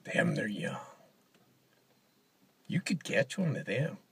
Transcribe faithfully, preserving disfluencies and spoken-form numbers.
Them, they're young. You could catch one of them.